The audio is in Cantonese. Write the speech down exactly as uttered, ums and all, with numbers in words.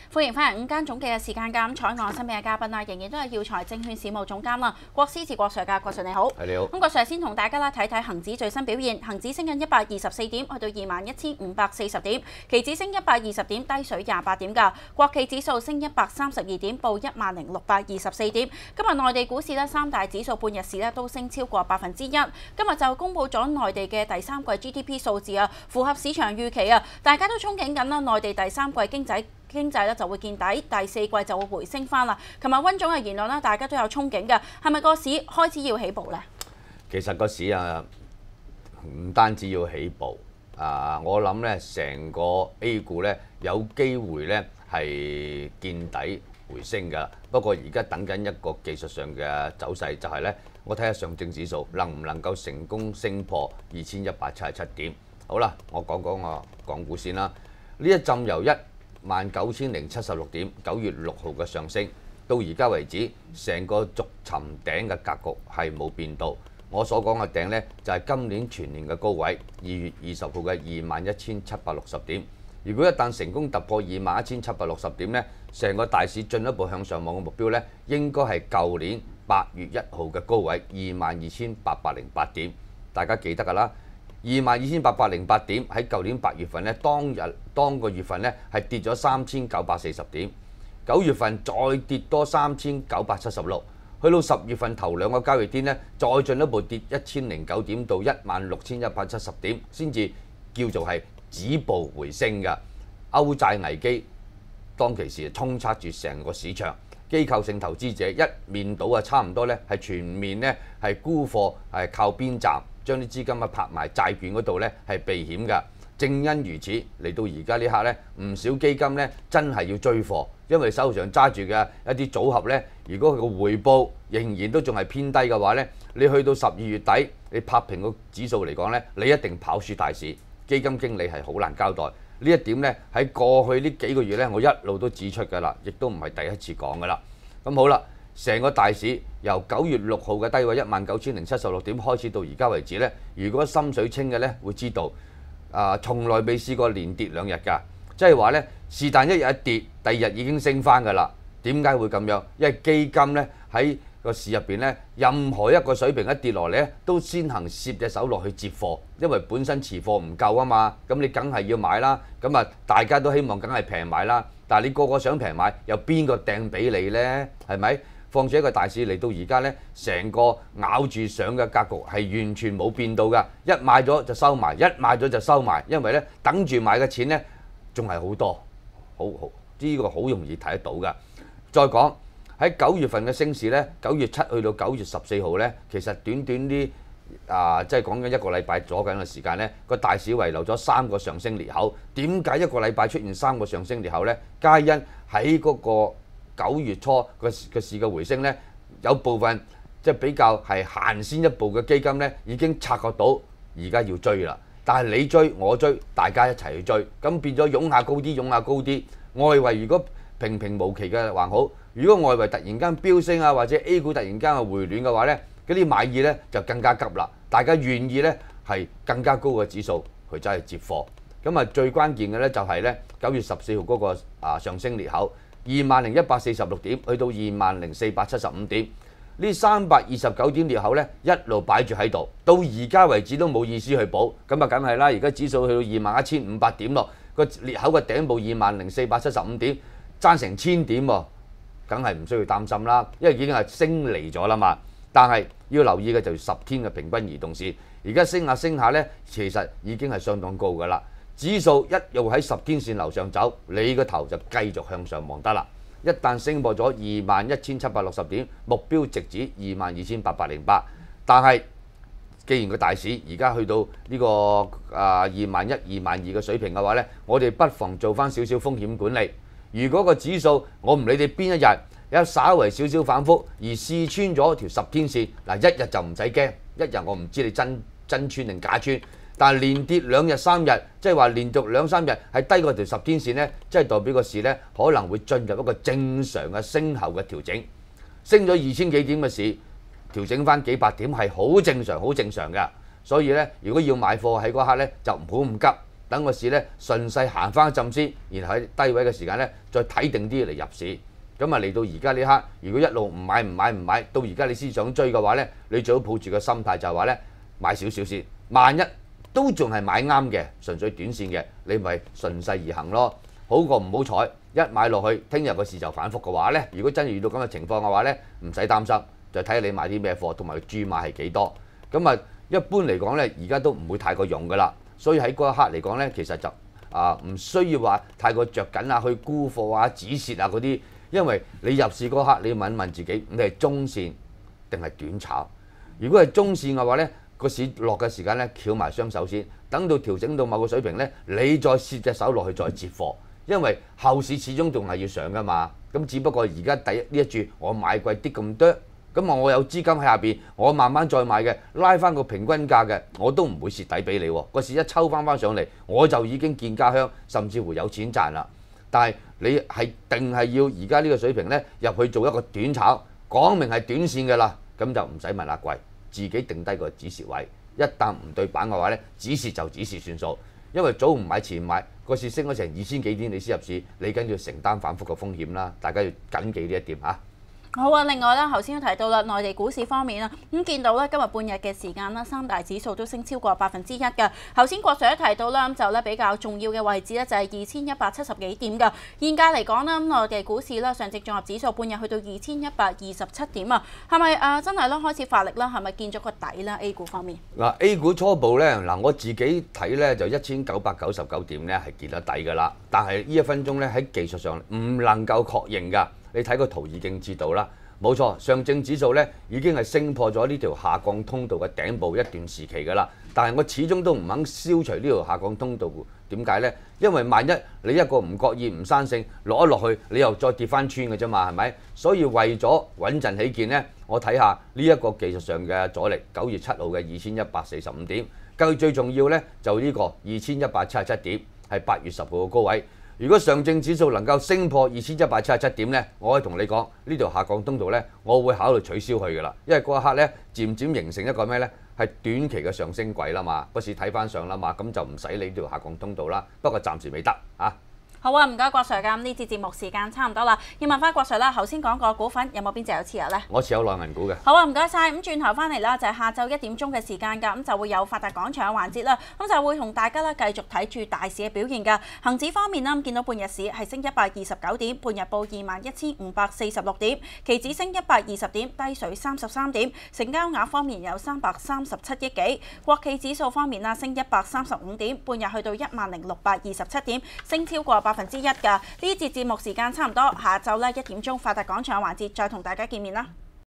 歡迎翻嚟午間總記嘅時間㗎。咁採我身邊嘅嘉賓啦，仍然都係耀才證券事務總監啦，郭思治郭 Sir 㗎，郭 Sir 你好。 係你好。 咁郭 Sir 先同大家啦睇睇恒指最新表現，恒指升緊一百二十四點，去到二萬一千五百四十點，期指升一百二十點，低水廿八點㗎。國企指數升一百三十二點，報一萬零六百二十四點。今日內地股市咧三大指數半日市咧都升超過百分之一。今日就公布咗內地嘅第三季 G D P 數字啊，符合市場預期啊，大家都憧憬緊啦，內地第三季經濟經濟咧就會見底，第四季就會回升翻啦。琴日溫總嘅言論咧，大家都有憧憬嘅，係咪個市開始要起步呢？ 其實個市啊，唔單止要起步啊，我諗咧成個 A 股咧有機會咧係見底回升㗎。不過而家等緊一個技術上嘅走勢，就係咧我睇下上證指數能唔能夠成功升破二千一百七十七點。好啦，我講講我港股先啦。呢一陣由一萬九千零七十六點，九月六號嘅上升，到而家為止，成個逐尋頂嘅格局係冇變到。我所講嘅頂呢，就係今年全年嘅高位，二月二十號嘅二萬一千七百六十點。如果一旦成功突破二萬一千七百六十點呢，成個大市進一步向上望嘅目標呢，應該係舊年八月一號嘅高位二萬二千八百零八點。大家記得㗎啦。二萬二千八百零八點喺舊年八月份咧，當日當個月份咧係跌咗三千九百四十點，九月份再跌多三千九百七十六，去到十月份頭兩個交易天咧，再進一步跌一千零九點到一萬六千一百七十點，先至叫做係止步回升嘅。歐債危機當其時衝刷住成個市場，機構性投資者一面倒啊，差唔多咧係全面咧係沽貨，係靠邊站。將啲資金啊拍埋債券嗰度咧係避險㗎，正因如此嚟到而家呢刻咧，唔少基金咧真係要追貨，因為手上揸住嘅一啲組合咧，如果佢個回報仍然都仲係偏低嘅話咧，你去到十二月底，你拍平個指數嚟講咧，你一定跑輸大市，基金經理係好難交代。呢一點咧喺過去呢幾個月咧，我一路都指出㗎啦，亦都唔係第一次講㗎啦。咁好啦。成個大市由九月六號嘅低位一萬九千零七十六點開始到而家為止呢，如果心水清嘅呢會知道，啊、呃、從來未試過連跌兩日㗎，即係話呢，是但一日一跌，第二日已經升翻㗎啦。點解會咁樣？因為基金呢喺個市入邊呢，任何一個水平一跌落嚟呢，都先行攝隻手落去接貨，因為本身持貨唔夠啊嘛，咁你梗係要買啦。咁啊，大家都希望梗係平買啦，但係你個個想平買，有邊個掟俾你呢？係咪？況且一個大市嚟到而家呢，成個咬住上嘅格局係完全冇變到㗎，一買咗就收埋，一買咗就收埋，因為呢等住買嘅錢呢仲係好多，好好呢個好容易睇得到㗎。再講喺九月份嘅升市呢，九月七去到九月十四號呢，其實短短啲啊，即係講緊一個禮拜左右嘅時間呢，個大市遺留咗三個上升裂口。點解一個禮拜出現三個上升裂口呢？皆因喺嗰個九月初個個市嘅回升呢，有部分即係比較係行先一步嘅基金呢，已經察覺到而家要追啦。但係你追我追，大家一齊去追，咁變咗湧下高啲，湧下高啲。外圍如果平平無奇嘅還好，如果外圍突然間飆升啊，或者 A 股突然間係回暖嘅話呢，嗰啲買意呢就更加急啦。大家願意呢係更加高嘅指數去走去接貨。咁啊，最關鍵嘅呢就係呢九月十四號嗰個啊上升裂口。二萬零一百四十六點，去到二萬零四百七十五點，呢三百二十九點裂口呢，一路擺住喺度，到而家為止都冇意思去補，咁啊梗係啦！而家指數去到二萬一千五百點咯，個裂口嘅頂部二萬零四百七十五點，爭成千點喎，梗係唔需要擔心啦，因為已經係升離咗啦嘛。但係要留意嘅就係十天嘅平均移動線，而家升下升下呢，其實已經係相當高㗎啦。指數一路喺十天線樓上走，你個頭就繼續向上望得啦。一旦升破咗二萬一千七百六十點，目標直指二萬二千八百零八。但係既然個大市而家去到呢、這個啊二萬一、二萬二嘅水平嘅話呢，我哋不妨做翻少少風險管理。如果個指數我唔理你邊一日有稍為少少反覆而試穿咗條十天線，嗱一日就唔使驚，一日我唔知你真真穿定假穿。但係連跌兩日三日，即係話連續兩三日係低過條十天線呢，即係代表個市呢可能會進入一個正常嘅升後嘅調整。升咗二千幾點嘅市，調整翻幾百點係好正常、好正常嘅。所以呢，如果要買貨喺嗰刻呢，就唔好咁急， 等個市咧順勢行翻一陣先，然後喺低位嘅時間咧再睇定啲嚟入市。咁啊嚟到而家呢刻，如果一路唔買唔買唔買，到而家你先想追嘅話咧，你最好抱住個心態就係話咧買少少先。萬一都仲係買啱嘅，純粹短線嘅，你咪順勢而行咯，好過唔好彩。一買落去，聽日個市就反覆嘅話咧，如果真係遇到咁嘅情況嘅話咧，唔使擔心，就睇下你買啲咩貨，同埋注碼係幾多。咁啊，一般嚟講咧，而家都唔會太過用噶啦。所以喺嗰一刻嚟講咧，其實就啊唔需要話太過着緊啊，去沽貨啊、止蝕啊嗰啲，因為你入市嗰刻你要問一問自己，你係中線定係短炒？如果係中線嘅話咧，個市落嘅時間咧，翹埋雙手先，等到調整到某個水平咧，你再攝隻手落去再接貨。因為後市始終仲係要上噶嘛，咁只不過而家第一呢一注我買貴啲咁多，咁啊我有資金喺下邊，我慢慢再買嘅，拉翻個平均價嘅，我都唔會蝕底俾你喎。個市一抽翻翻上嚟，我就已經見家鄉，甚至乎有錢賺啦。但係你係定係要而家呢個水平呢，入去做一個短炒，講明係短線嘅啦，咁就唔使問阿貴，自己定低個止蝕位，一旦唔對板嘅話呢，止蝕就止蝕算數。因為早唔買遲唔買，個市升咗成二千幾點，你先入市，你梗要承擔反覆嘅風險啦。大家要緊記呢一點嚇。 好啊！另外咧，頭先都提到啦，內地股市方面啦，咁見到咧今日半日嘅時間啦，三大指數都升超過百分之一嘅。頭先郭 Sir 都提到啦，咁就咧比較重要嘅位置咧就係二千一百七十幾點嘅。現價嚟講啦，咁內地股市啦，上證綜合指數半日去到二千一百二十七點啊，係咪誒真係咧開始發力啦？係咪見咗個底啦 ？A 股方面嗱 ，A 股初步咧嗱，我自己睇咧就一千九百九十九點咧係見得底㗎啦，但係呢一分鐘咧喺技術上唔能夠確認㗎。你睇個圖已經知道啦。冇錯，上證指數咧已經係升破咗呢條下降通道嘅頂部一段時期㗎啦。但係我始終都唔肯消除呢條下降通道，點解呢？因為萬一你一個唔覺意唔生性落一落去，你又再跌翻穿嘅啫嘛，係咪？所以為咗穩陣起見呢，我睇下呢一個技術上嘅阻力，九月七號嘅二千一百四十五點，更最重要呢，就呢個二千一百七十七點係八月十號嘅高位。如果上證指數能夠升破二千一百七十七點呢，我可以同你講呢條下降通道呢，我會考慮取消佢㗎啦，因為嗰一刻呢，漸漸形成一個咩呢？係短期嘅上升軌啦嘛，個市睇翻上啦嘛，咁就唔使理呢條下降通道啦。不過暫時未得啊。 好啊，唔該郭 Sir 㗎，呢節節目時間差唔多啦，要問翻郭 Sir 啦，頭先講過股份有冇邊隻有持有呢？ 我持有內銀股嘅。 好啊，唔該晒。咁轉頭翻嚟啦，就係下晝一點鐘嘅時間㗎，咁就會有發達廣場嘅環節啦，咁就會同大家咧繼續睇住大市嘅表現㗎。恆指方面啦，見到半日市係升一百二十九點，半日報二萬一千五百四十六點，期指升一百二十點，低水三十三點，成交額方面有三百三十七億幾。國企指數方面啦，升一百三十五點，半日去到一萬零六百二十七點，升超過百分之一㗎。呢節節目時間差唔多，下晝咧一點鐘發達廣場環節再同大家見面啦。